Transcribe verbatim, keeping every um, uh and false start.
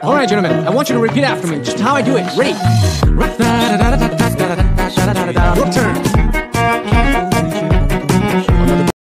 All right, gentlemen, I want you to repeat after me, just how I do it. Ready?